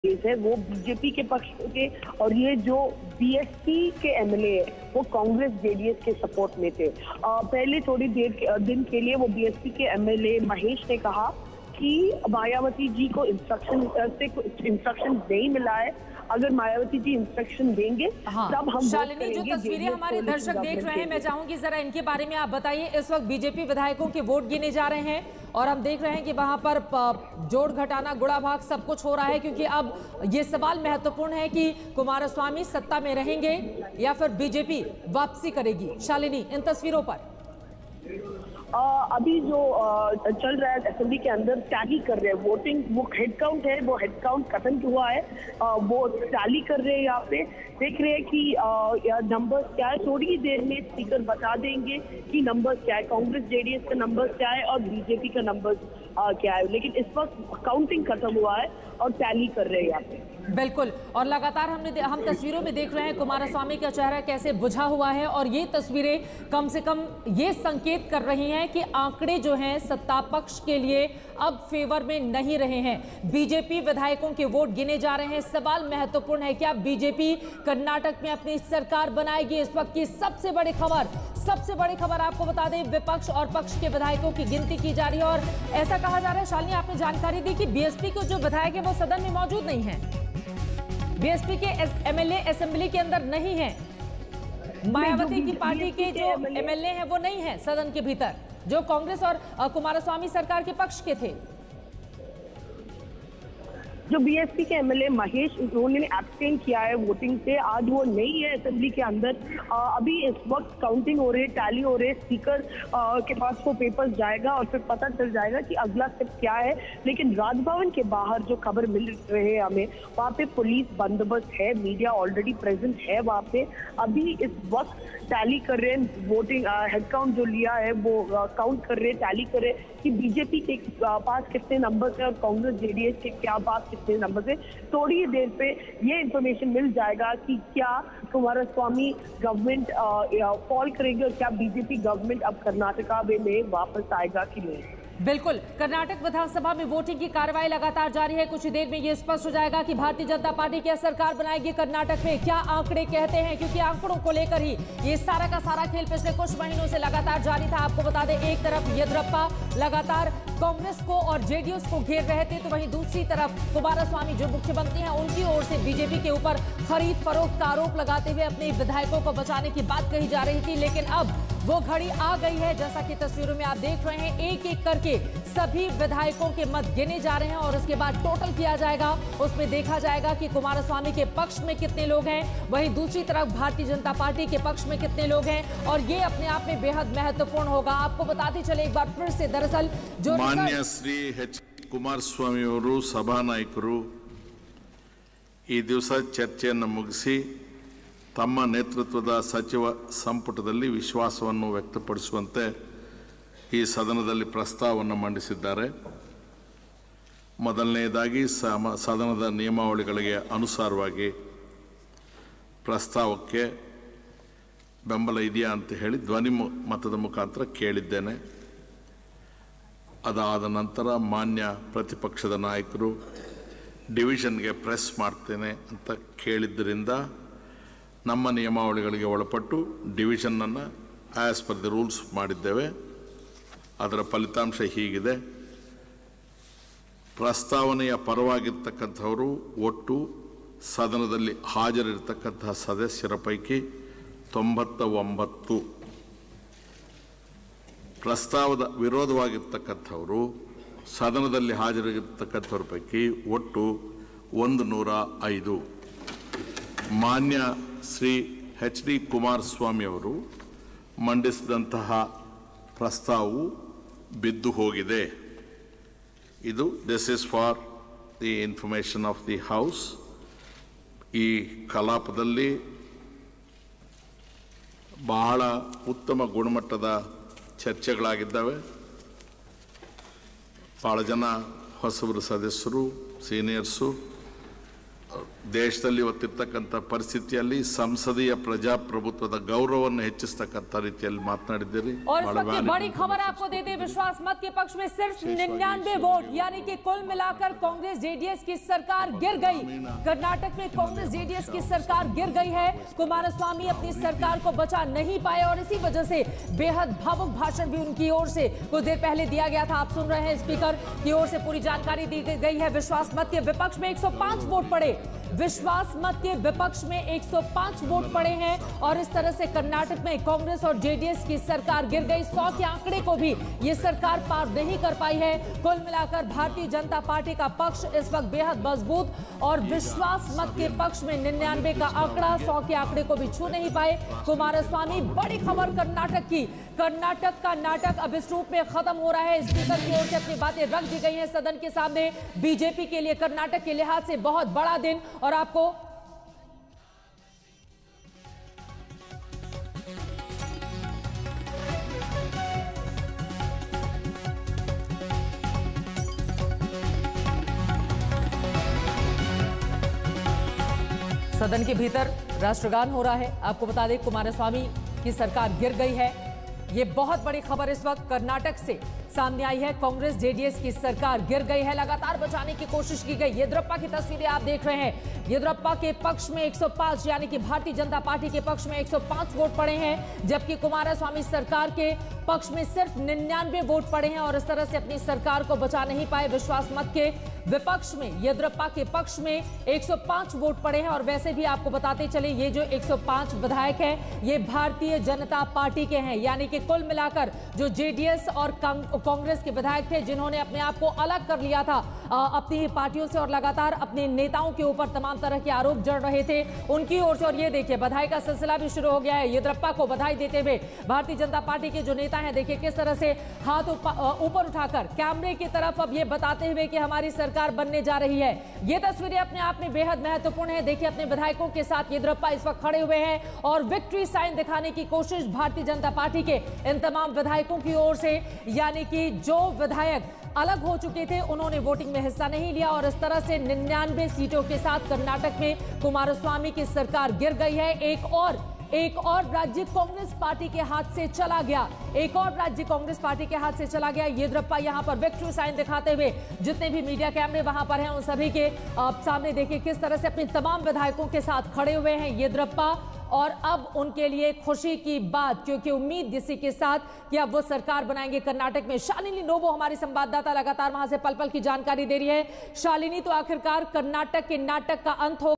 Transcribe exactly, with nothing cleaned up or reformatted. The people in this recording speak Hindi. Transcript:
है वो बीजेपी के पक्ष थे और ये जो बीएसपी के एमएलए है वो कांग्रेस जेडीएस के सपोर्ट में थे। आ, पहले थोड़ी देर के, दिन के लिए वो बीएसपी के एमएलए महेश ने कहा कि मायावती जी को इंस्ट्रक्शन से इंस्ट्रक्शन नहीं मिला है। अगर मायावती जी इंस्ट्रक्शन देंगे हाँ। तब हम शालिनी, जो तस्वीरें हमारे दर्शक देख रहे हैं, मैं चाहूंगी जरा इनके बारे में आप बताइए। इस वक्त बीजेपी विधायकों के वोट गिने जा रहे हैं और हम देख रहे हैं कि वहां पर जोड़ घटाना गुणा भाग सब कुछ हो रहा है, क्योंकि अब ये सवाल महत्वपूर्ण है कि कुमारस्वामी सत्ता में रहेंगे या फिर बीजेपी वापसी करेगी। शालिनी, इन तस्वीरों पर आ, अभी जो आ, चल रहा है असेंबली के अंदर टैली कर रहे हैं वोटिंग, वो हेड काउंट है, वो हेड काउंट खत्म हुआ है। आ, वो टैली कर रहे हैं, यहाँ पे देख रहे हैं कि नंबर क्या है। थोड़ी ही देर में स्पीकर बता देंगे कि नंबर क्या है, कांग्रेस जेडीएस का नंबर क्या है और बीजेपी का नंबर क्या है। लेकिन इस वक्त काउंटिंग खत्म हुआ है और टैली कर रहे हैं यहाँ पे। बिल्कुल, और लगातार हमने हम तस्वीरों में देख रहे हैं कुमारस्वामी का चेहरा कैसे बुझा हुआ है और ये तस्वीरें कम से कम ये संकेत कर रही हैं कि आंकड़े जो हैं सत्ता पक्ष के लिए अब फेवर में नहीं रहे हैं। बीजेपी विधायकों के वोट गिने जा रहे हैं। सवाल महत्वपूर्ण है, क्या बीजेपी कर्नाटक में अपनी सरकार बनाएगी? इस वक्त की सबसे बड़ी खबर सबसे बड़ी खबर आपको बता दें, विपक्ष और पक्ष के विधायकों की गिनती की जा रही है और ऐसा कहा जा रहा है, शालिनी आपने जानकारी दी कि बीएसपी के जो विधायक है वो सदन में मौजूद नहीं है। बीएसपी के एमएलए असेंबली के अंदर नहीं है। मायावती की पार्टी के जो एमएलए हैं वो नहीं है सदन के भीतर, जो कांग्रेस और कुमारस्वामी सरकार के पक्ष के थे। जो बीएसपी के एमएलए महेश, उन्होंने एब्सटेन किया है वोटिंग से, आज वो नहीं है असेंबली के अंदर। आ, अभी इस वक्त काउंटिंग हो रही है, टैली हो रही है, स्पीकर आ, के पास वो पेपर्स जाएगा और फिर पता चल जाएगा कि अगला स्टेप क्या है। लेकिन राजभवन के बाहर जो खबर मिल रही है हमें, वहाँ पे पुलिस बंदोबस्त है, मीडिया ऑलरेडी प्रेजेंट है वहाँ पे। अभी इस वक्त टैली कर रहे हैं, वोटिंग हेड काउंट जो लिया है वो काउंट कर रहे हैं, टैली कर रहे हैं कि बीजेपी के पास कितने नंबर है और कांग्रेस जेडीएस के क्या पास कितने नंबर है। थोड़ी ही देर पे ये इंफॉर्मेशन मिल जाएगा कि क्या कुमारस्वामी गवर्नमेंट फॉल करेगी और क्या बीजेपी गवर्नमेंट अब कर्नाटका में वापस आएगा कि नहीं। बिल्कुल, कर्नाटक विधानसभा में वोटिंग की कार्रवाई लगातार जारी है। कुछ देर में ये स्पष्ट हो जाएगा कि भारतीय जनता पार्टी क्या सरकार बनाएगी कर्नाटक में। क्या आंकड़े कहते हैं, क्योंकि आंकड़ों को लेकर ही ये सारा का सारा खेल पिछले कुछ महीनों से लगातार जारी था। आपको बता दें, एक तरफ येदियुरप्पा लगातार कांग्रेस को और जेडीएस को घेर रहे थे, तो वहीं दूसरी तरफ कुमारस्वामी जो मुख्यमंत्री हैं उनकी ओर से बीजेपी के ऊपर खरीद फरोख्त का आरोप लगाते हुए अपने विधायकों को बचाने की बात कही जा रही थी। लेकिन अब वो घड़ी आ गई है, जैसा कि तस्वीरों में आप देख रहे हैं, एक एक करके सभी विधायकों के मत गिने जा रहे हैं और उसके बाद टोटल किया जाएगा। उसमें देखा जाएगा कि कुमारस्वामी के पक्ष में कितने लोग हैं, वहीं दूसरी तरफ भारतीय जनता पार्टी के पक्ष में कितने लोग हैं, और ये अपने आप में बेहद महत्वपूर्ण होगा। आपको बताते चले एक बार फिर से, दरअसल जो मान्य श्री एच कुमारस्वामी ಅವರು ಸಭಾನಾಯಕರು ಈ ದಿವಸ ಚರ್ಚೆಯನ್ನು ಮುಗಿಸಿ ತಮ್ಮ ನೇತೃತ್ವದ ಸಚಿವ ಸಂಪುಟದಲ್ಲಿ ವಿಶ್ವಾಸವನ್ನು ವ್ಯಕ್ತಪಡಿಸುವಂತೆ ಈ ಸದನದಲ್ಲಿ ಪ್ರಸ್ತಾವವನ್ನು ಮಂಡಿಸಿದ್ದಾರೆ। ಮೊದಲನೆಯದಾಗಿ ಸದನದ ನಿಯಮಾವಳಿಗಳಿಗೆ ಅನುಸಾರವಾಗಿ ಪ್ರಸ್ತಾವಕ್ಕೆ ಬೆಂಬಲ ಇದೆಯಾ ಅಂತ ಹೇಳಿ ಧ್ವನಿ ಮತದ ಮುಖಾಂತರ ಕೇಳಿದ್ದೇನೆ। ಅದಾದ ನಂತರ ಮಾನ್ಯ ಪ್ರತಿಪಕ್ಷದ ನಾಯಕರು ಡಿವಿಷನ್ಗೆ ಪ್ರೆಸ್ ಮಾಡ್ತೇನೆ ಅಂತ ಕೇಳಿದ್ದರಿಂದ ನಮ್ಮ ನಿಯಮಾವಳಿಗಳಿಗೆ ಒಳಪಟ್ಟು ಡಿವಿಷನನ್ನು ಆಸ್ ಪರ್ ದಿ ರೂಲ್ಸ್ ಮಾಡಿದ್ದೇವೆ। ಅದರ ಫಲಿತಾಂಶ ಹೀಗಿದೆ, ಪ್ರಸ್ತಾವನೆಯ ಪರವಾಗಿರ್ತಕ್ಕಂಥವರು ಒಟ್ಟು ಸದನದಲ್ಲಿ ಹಾಜರಿರ್ತಕ್ಕಂತಹ ಸದಸ್ಯರ ಪೈಕಿ ತೊಂಬತ್ತ ಒಂಬತ್ತು, ಪ್ರಸ್ತಾವದ ವಿರೋಧವಾಗಿರ್ತಕ್ಕಂಥವರು ಸದನದಲ್ಲಿ ಹಾಜರಿರ್ತಕ್ಕಂಥವ್ರ ಪೈಕಿ ಒಟ್ಟು ಒಂದು ನೂರ ಐದು। ಮಾನ್ಯ ಶ್ರೀ ಎಚ್ ಡಿ ಕುಮಾರಸ್ವಾಮಿ ಅವರು ಮಂಡಿಸಿದಂತಹ ಪ್ರಸ್ತಾವವು ಬಿದ್ದು ಹೋಗಿದೆ। ಇದು this is for the information of the house. ಈ ಕಲಾಪದಲ್ಲಿ ಬಹಳ ಉತ್ತಮ ಗುಣಮಟ್ಟದ ಚರ್ಚೆಗಳಾಗಿದ್ದಾವೆ। ಭಾಳ ಜನ ಹೊಸಬರು ಸದಸ್ಯರು, ಸೀನಿಯರ್ಸು ದೇಶದಲ್ಲಿ ಇವತ್ತಿರ್ತಕ್ಕಂಥ ಪರಿಸ್ಥಿತಿಯಲ್ಲಿ ಸಂಸದೀಯ ಪ್ರಜಾಪ್ರಭುತ್ವದ ಗೌರವವನ್ನು ಹೆಚ್ಚಿಸತಕ್ಕಂಥ ರೀತಿಯಲ್ಲಿ ಮಾತನಾಡಿದ್ದೀರಿ। और इस वक्त की बड़ी खबर आपको देते विश्वास मत के पक्ष में सिर्फ निन्यानवे वोट, यानी कि कुल मिलाकर कांग्रेस जेडीएस की सरकार गिर गई। कर्नाटक में कांग्रेस जेडीएस की सरकार गिर गई है। कुमारस्वामी अपनी सरकार को बचा नहीं पाए और इसी वजह से बेहद भावुक भाषण भी उनकी ओर से कुछ देर पहले दिया गया था। आप सुन रहे हैं स्पीकर की ओर से पूरी जानकारी दी गई है। विश्वास मत के विपक्ष में एक सौ पांच वोट पड़े, विश्वास मत के विपक्ष में एक सौ पांच वोट पड़े हैं और इस तरह से कर्नाटक में कांग्रेस और जेडीएस की सरकार गिर गई। सौ के आंकड़े को भी ये सरकार पार नहीं कर पाई है। कुल मिलाकर भारतीय जनता पार्टी का पक्ष इस वक्त बेहद मजबूत और विश्वास मत के पक्ष में निन्यानवे का आंकड़ा, सौ के आंकड़े को भी छू नहीं पाए कुमारस्वामी। बड़ी खबर कर्नाटक की, कर्नाटक का नाटक अब इस रूप में खत्म हो रहा है। स्पीकर की ओर से अपनी बातें रख दी गई हैं सदन के सामने। बीजेपी के लिए कर्नाटक के लिहाज से बहुत बड़ा दिन और आपको सदन के भीतर राष्ट्रगान हो रहा है। आपको बता दें कुमारस्वामी की सरकार गिर गई है। ये बहुत बड़ी खबर इस वक्त कर्नाटक से सामने आई है। कांग्रेस जेडीएस की सरकार गिर गई है, लगातार बचाने की कोशिश की गई। येदियुरप्पा की तस्वीरें आप देख रहे हैं। येदियुरप्पा के पक्ष में एक सौ पांच, यानी कि भारतीय जनता पार्टी के पक्ष में एक सौ पांच वोट पड़े हैं, जबकि कुमारस्वामी सरकार के पक्ष में सिर्फ निन्यानवे वोट पड़े हैं और इस तरह से अपनी सरकार को बचा नहीं पाए। विश्वास मत के विपक्ष में येदियुरप्पा के पक्ष में एक सौ पांच वोट पड़े हैं और वैसे भी आपको बताते चले ये जो एक सौ पांच विधायक हैं ये भारतीय जनता पार्टी के हैं, यानी कि कुल मिलाकर जो जेडीएस और कांग्रेस के विधायक थे जिन्होंने अपने आप को अलग कर लिया था अपनी पार्टियों से और लगातार अपने नेताओं के ऊपर तमाम तरह के आरोप जड़ रहे थे, उनकी ओर से। और ये देखिए बधाई का सिलसिला भी शुरू हो गया है। येदियुरप्पा को बधाई देते हुए भारतीय जनता पार्टी के जो नेता हैं, देखिए किस तरह से हाथ ऊपर उठाकर कैमरे की तरफ अब ये बताते हुए कि हमारी सरकार बनने जा रही है। ये तस्वीरें अपने आप में बेहद महत्वपूर्ण है। देखिए अपने विधायकों के साथ येदियुरप्पा इस वक्त खड़े हुए हैं और विक्ट्री साइन दिखाने की कोशिश भारतीय जनता पार्टी के इन तमाम विधायकों की ओर से, यानी कि जो विधायक अलग हो चुके थे उन्होंने वोटिंग में हिस्सा नहीं लिया और इस तरह से निन्यानवे सीटों के साथ कर्नाटक में कुमारस्वामी की सरकार गिर गई है। एक और एक और राज्य कांग्रेस पार्टी के हाथ से चला गया, एक और राज्य कांग्रेस पार्टी के हाथ से चला गया। येदियुरप्पा यहां पर विक्ट्री साइन दिखाते हुए जितने भी मीडिया कैमरे वहां पर हैं उन सभी के आप सामने देखिए किस तरह से अपने तमाम विधायकों के साथ खड़े हुए हैं येदियुरप्पा। और अब उनके लिए खुशी की बात, क्योंकि उम्मीद इसी के साथ कि अब वो सरकार बनाएंगे कर्नाटक में। शालिनी नोवो हमारी संवाददाता लगातार वहां से पल पल की जानकारी दे रही है। शालिनी, तो आखिरकार कर्नाटक के नाटक का अंत हो